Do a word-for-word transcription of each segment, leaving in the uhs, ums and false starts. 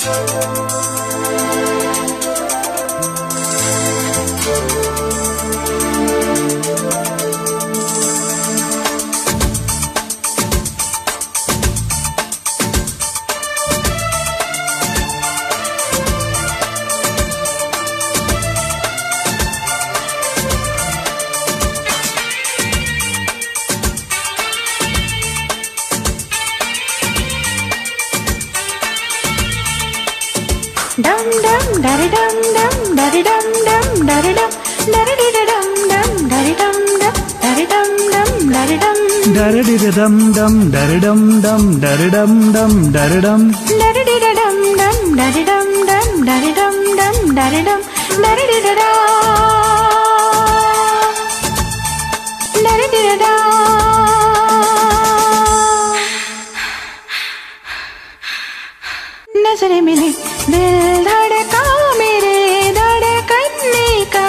Dum dum dari dum dum dari dum dum dari dum dari di dum dum dari dum dum dari dum dum dari dum dari di dum dum dari dum dum dari dum dum dari dum dari di dum dum dari dum dum dari dum dum dari dum dari di dum dari di dum नजरें मिली दिल धड़का मेरे धड़कने का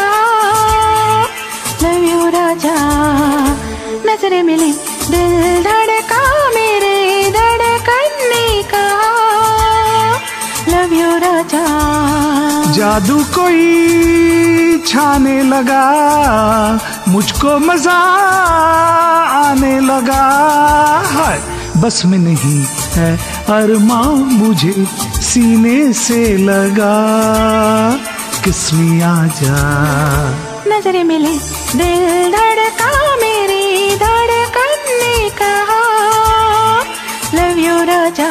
love you राजा नजरें मिली दिल धड़का मेरे धड़कने का लव यू राजा जादू कोई छाने लगा मुझको मजा आने लगा है बस में नहीं है अरमां मुझे सीने से लगा किस्मी आजा नजरें मिले दिल धड़का मेरी धड़कने का लव यू राजा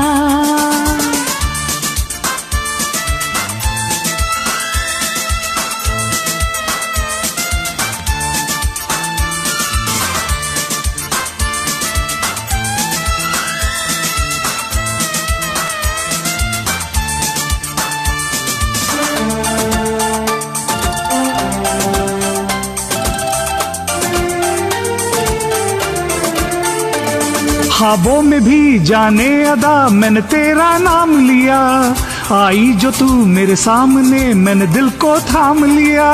ख्वाबों में भी जाने अदा मैंने तेरा नाम लिया आई जो तू मेरे सामने मैंने दिल को थाम लिया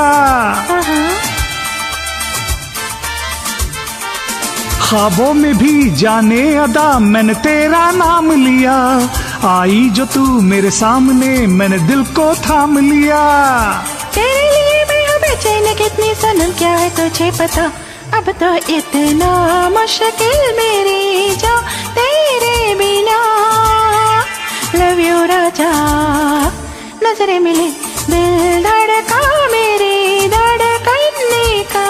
ख्वाबों में भी जाने अदा मैंने तेरा नाम लिया आई जो तू मेरे सामने मैंने दिल को थाम लिया तेरे लिए मैं हूँ बेचैन कितनी सनम क्या है तुझे पता अब तो इतना मुश्किल मेरी जो तेरे बिना लव यू राजा नजरें मिले दिल धड़का मेरे धड़कने का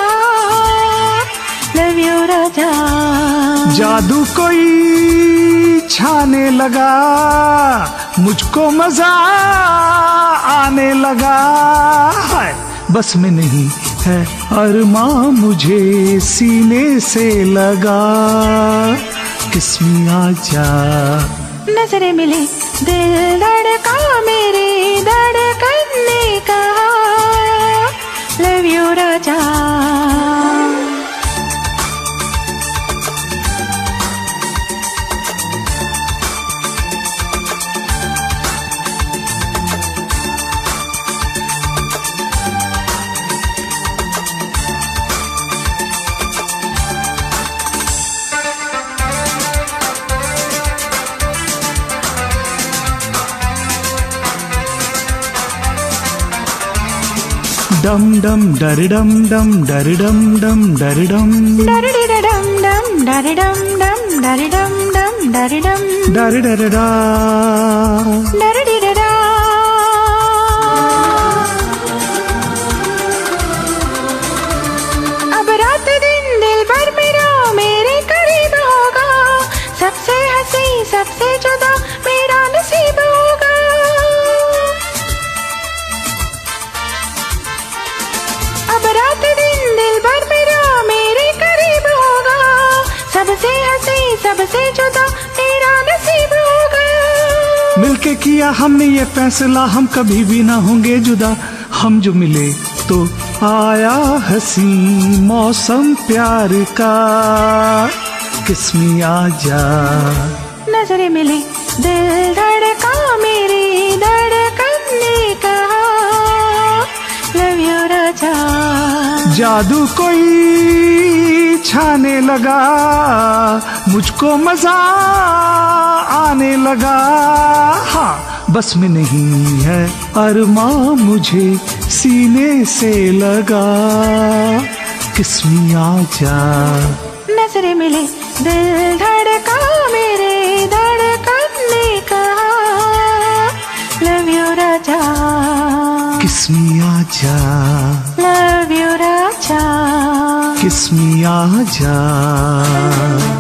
लव यू राजा जादू कोई छाने लगा मुझको मजा आने लगा है बस में नहीं है अरमां मुझे सीने से लगा किस्मी आजा नजरें मिले दिल धड़का मेरे धड़कने का लव यू राजा डम डम डर डम डम डर डम डम डर डम डर डम डम डर डम डम डर डम डम डर डम डर डर डा डर डा अब रात दिन दिल भर मेरा मेरे करीब होगा सबसे हंसी सबसे जुदा मेरा नसीब होगा अब रात दिन दिल भर मेरा मेरे करीब होगा सबसे हंसी सबसे जुदा मेरा नसीब होगा मिलके किया हमने ये फैसला हम कभी भी ना होंगे जुदा हम जो मिले तो आया हंसी मौसम प्यार का किस्मी आजा नजरें मिली दिल धड़का मेरी धड़कने का लव यू राजा जादू कोई छाने लगा मुझको मजा आने लगा हाँ बस में नहीं है अरमां मुझे सीने से लगा। किस्मी आजा। नजरें मिले दिल धड़का मेरे धड़कन ने कहा लव यू राजा। किस्मी आजा। लव यू राजा। किस्मी आजा।